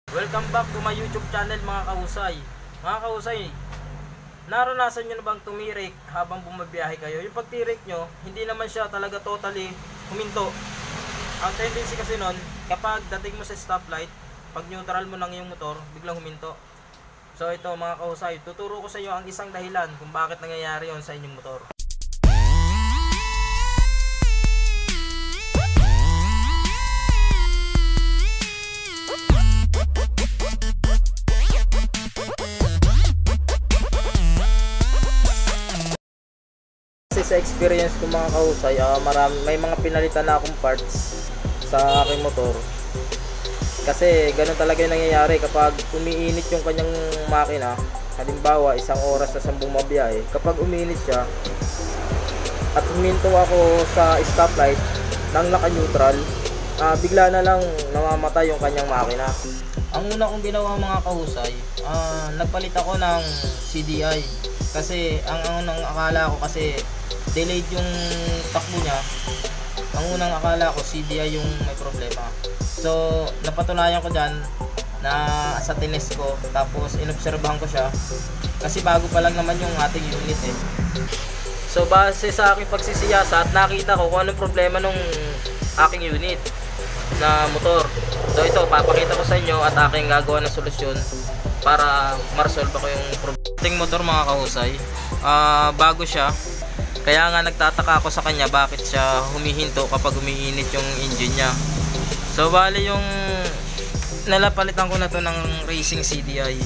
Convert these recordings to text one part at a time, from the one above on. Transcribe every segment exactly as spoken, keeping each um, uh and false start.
Welcome back to my YouTube channel mga kahusay. Mga kahusay, naranasan nyo na bang tumirik habang bumabiyahe kayo? Yung pagtirik nyo, hindi naman siya talaga totally huminto. Ang tendency kasi nun, kapag dating mo sa stoplight, pag neutral mo ng iyong motor, biglang huminto. So ito mga kahusay, tuturo ko sa inyo ang isang dahilan kung bakit nangyayari yon sa inyong motor. Sa experience ko mga kahusay, uh, marami, may mga pinalitan na akong parts sa aking motor. Kasi ganun talaga yung nangyayari kapag umiinit yung kanyang makina. Halimbawa, isang oras na siyang bumabiyahe. Kapag umiinit siya at huminto ako sa stoplight nang naka-neutral, uh, bigla na lang namamatay yung kanyang makina. Ang una kong ginawa mga kahusay, uh, nagpalit ako ng C D I. Kasi ang unang akala ko kasi delayed yung takbo niya. Ang unang akala ko C D I yung may problema. So napatunayan ko dyan na sa tines ko, tapos inobserbahan ko siya kasi bago pa lang naman yung ating unit eh. So base sa aking pagsisiyasat, nakita ko kung anong problema nung aking unit na motor. So ito, papakita ko sa inyo at aking gagawa ng solusyon para ma-resolve ko yung problem. Ating motor mga kahusay, uh, bago siya, kaya nga nagtataka ako sa kanya bakit siya humihinto kapag umiinit yung engine niya. So bali yung nalapalitan ko na to ng racing C D I.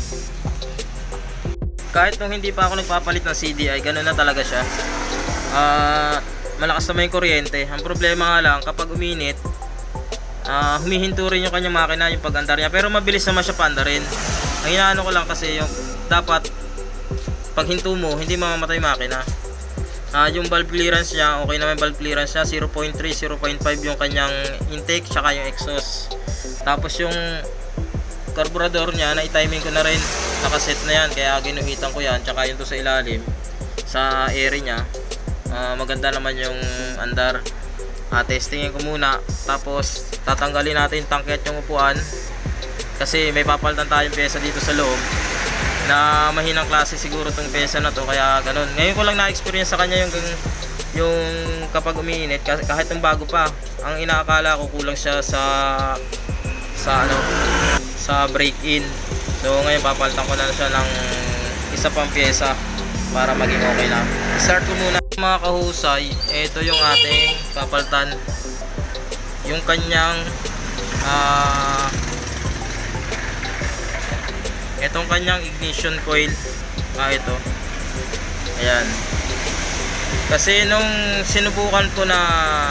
Kahit nung hindi pa ako nagpapalit ng C D I, ganoon na talaga siya. Uh, malakas naman yung kuryente. Ang problema nga lang kapag uminit, uh, humihinto rin yung kanyang makina, yung pag-andar niya. Pero mabilis naman siya paandarin. Ang inaano ko lang kasi yung dapat pag hinto mo, hindi mamamatay yung makina. Uh, yung valve clearance niya, okay naman yung valve clearance niya, zero point three, zero point five yung kanyang intake, tsaka yung exhaust. Tapos yung carburetor niya, na-timing ko na rin, nakaset na yan, kaya ginuhitan ko yan, tsaka yung to sa ilalim, sa area niya, uh, maganda naman yung andar. Uh, testingin ko muna, tapos tatanggalin natin yung tangke at yung upuan, kasi may papalitan tayong pyesa dito sa loob na mahinang klase siguro tong pyesa na to, kaya ganun. Ngayon ko lang na-experience sa kanya yung yung kapag umiinit, kahit ng bago pa, ang inaakala ko kulang siya sa sa ano sa break-in. So ngayon papalitan ko na siya ng isa pang pyesa para maging okay na. Start ko muna mga kahusay. Ito yung ating papalitan, yung kanyang ah uh, itong kanyang ignition coil. Ah, ito. Ayan. Kasi nung sinubukan ko na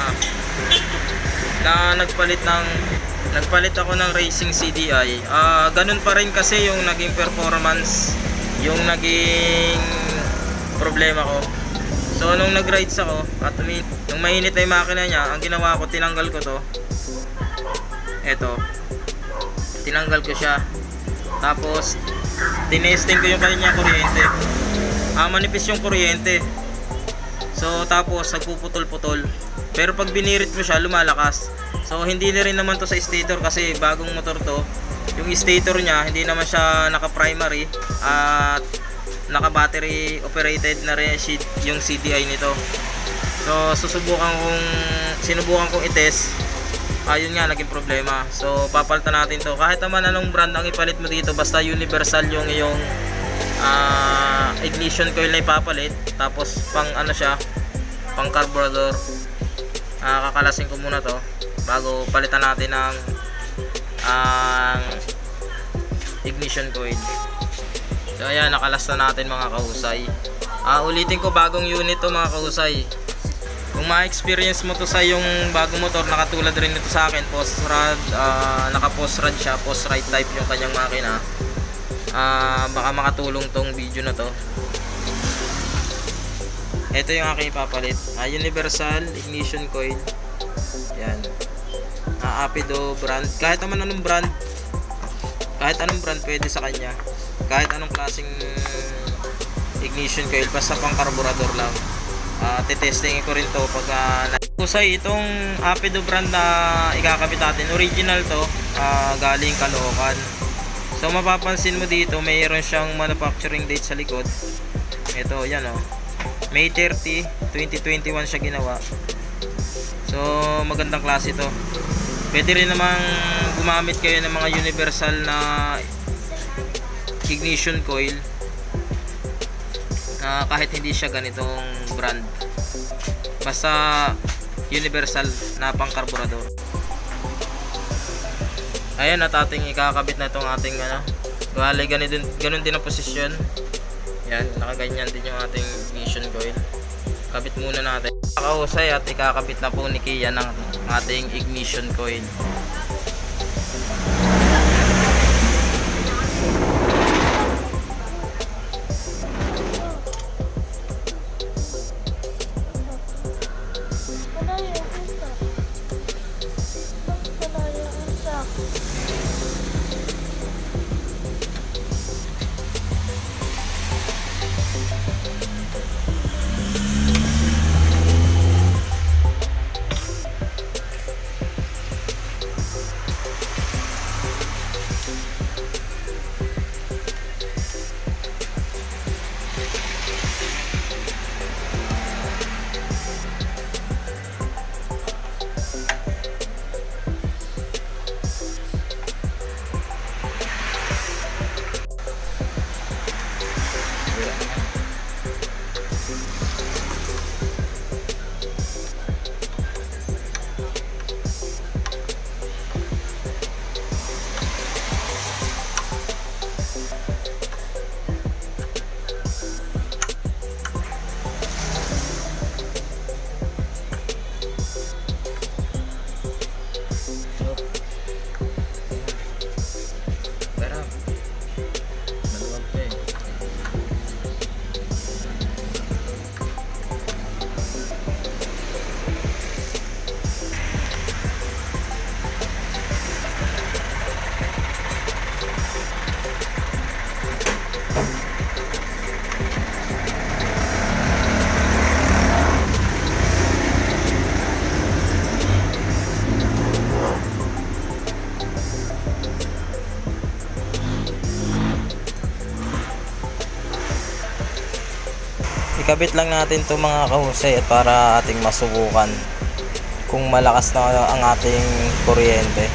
na nagpalit ng nagpalit ako ng racing C D I, ah, ganun pa rin kasi yung naging performance, yung naging problema ko. So nung nag-rides ako at nung mainit na yung makina niya, ang ginawa ko, tinanggal ko to. Ito. Tinanggal ko siya. Tapos tinesting ko yung kanyang kuryente. Ah, manipis yung kuryente. So tapos nagpuputol-putol. Pero pag binirit mo siya, lumalakas. So hindi na rin naman to sa stator kasi bagong motor to. Yung stator niya, hindi naman siya naka-primary at naka-battery operated na rin yung C D I nito. So susubukan kong sinubukan kong i-test. Ayun nga, naging problema. So papalitan natin to. Kahit naman anong brand ang ipalit mo dito, basta universal yung iyong uh, ignition coil na ipapalit. Tapos pang ano siya, pang carburetor. uh, Kakalasin ko muna to bago palitan natin ng uh, ignition coil. So ayan, nakalas na natin mga kahusay. uh, Ulitin ko, bagong unit to mga kahusay. Kung ma-experience mo to sa yung bagong motor, nakatulad rin ito sa akin, post rod, uh, naka post rod siya, post ride type yung kanyang makina. Uh, baka makatulong tong video na to. Ito yung aking ipapalit, uh, universal ignition coil. Yan, uh, Apido brand, kahit naman anong brand, kahit anong brand pwede sa kanya, kahit anong klaseng ignition coil, basta pang carburetor lang. Uh, titestingin ko rin to pag uh, kusay itong Apido brand na ikakabit natin. Original to, uh, galing Caloocan. So mapapansin mo dito, mayroon siyang manufacturing date sa likod. Ito, yan o. May thirty, twenty twenty-one siya ginawa. So magandang klase to. Pwede rin namang gumamit kayo ng mga universal na ignition coil, uh, kahit hindi siya ganitong brand, basta universal na pang karburador. Ayan, at ating ikakabit na itong ating ano, bali ganun din, ganun din ang posisyon. Yan, nakaganyan din yung ating ignition coil. Kabit muna natin, nakahusay, at ikakabit na po ni Kia ng ating ignition coil. Ikabit lang natin to mga kahusay, at para ating masubukan kung malakas na ang ating kuryente.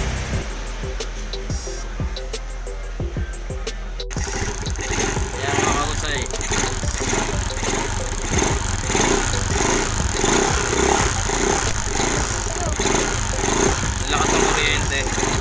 Ayan mga kahusay, lakas ng kuryente.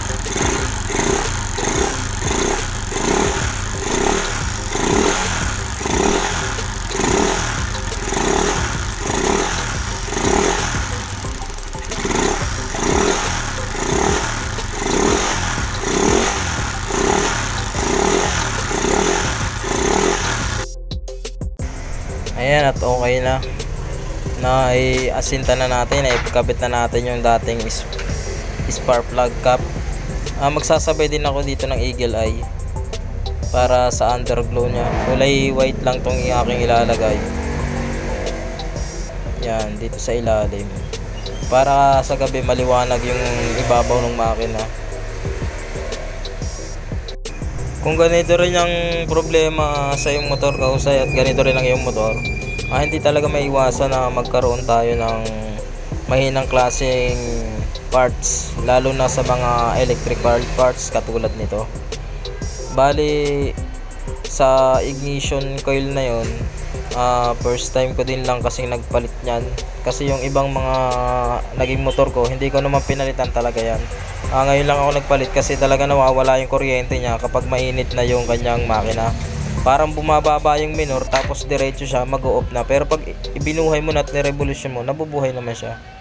Ayan, at okay na na i-asinta na natin, ay ikabit na natin yung dating spark plug cap. Ah, magsasabay din ako dito ng eagle eye para sa underglow nya. Kulay white lang tong aking ilalagay. Yan, dito sa ilalim, para sa gabi maliwanag yung ibabaw ng makina. Kung ganito rin yung problema sa iyong motor kahusay, at ganito rin ang iyong motor, ah, hindi talaga maiwasan na magkaroon tayo ng mahinang klaseng parts, lalo na sa mga electrical parts katulad nito. Bali sa ignition coil na yon, uh, first time ko din lang kasing nagpalit nyan, kasi yung ibang mga naging motor ko hindi ko naman pinalitan talaga yan. Uh, ngayon lang ako nagpalit kasi talaga nawawala yung kuryente niya kapag mainit na yung kanyang makina. Parang bumababa yung minor, tapos diretso siya mag-o-off na, pero pag ibinuhay mo na at nirevolusyon mo, nabubuhay naman siya.